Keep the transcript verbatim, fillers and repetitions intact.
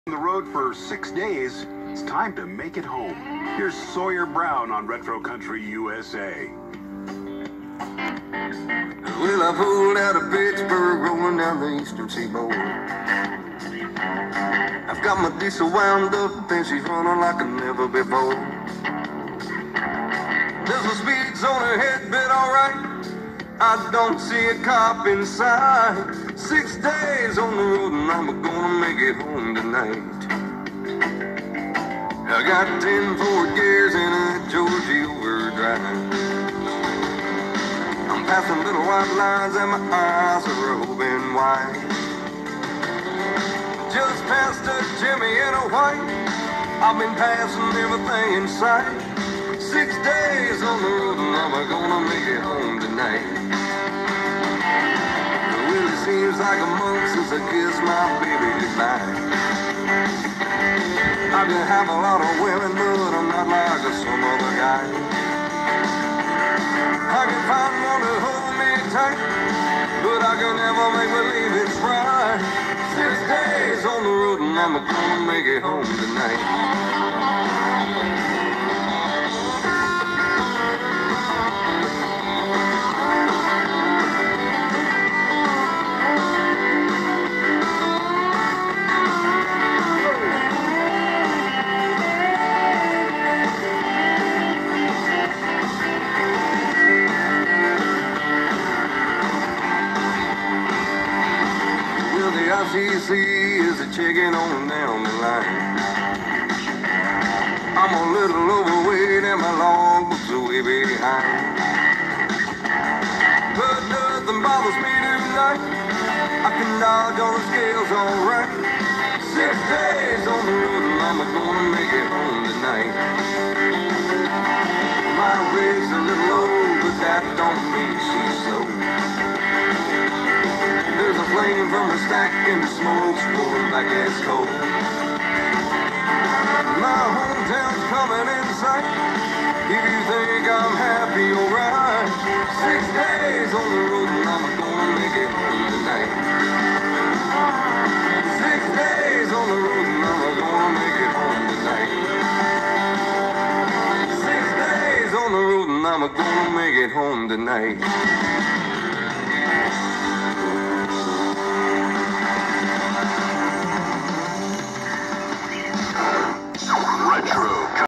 On the road for six days, it's time to make it home. Here's Sawyer Brown on Retro Country U S A. Well, I pulled out of Pittsburgh, rolling down the eastern seaboard. I've got my diesel wound up and she's running like a never before. There's a speed zone ahead, but alright, I don't see a cop inside. Six days on the road and I'm gonna make it home tonight. I got ten Ford gears and a Georgie overdrive. I'm passing little white lines and my eyes are open wide. Just past a Jimmy in a white, I've been passing everything in sight. Six days on the road and I'm gonna make it home tonight. Well, it seems like a month since I kissed my baby goodbye. I can have a lot of women, but I'm not like some other guy. I can find one to hold me tight, but I can never make believe it's right. Six days on the road and I'm gonna make it home tonight. I C C is a chicken on down the line. I'm a little overweight and my logbook's way behind. But nothing bothers me tonight. I can dodge all the scales alright. Six days on the road and I'm gonna make it home tonight. My rig's a little low, but that don't mean she's slow. There's a flame from the stack and the smoke's pouring back as cold. My hometown's coming in sight. If you think I'm happy, alright. Six days on the road and I'm gonna make it home tonight. Six days on the road and I'm gonna make it home tonight. Six days on the road and I'm gonna make it home tonight.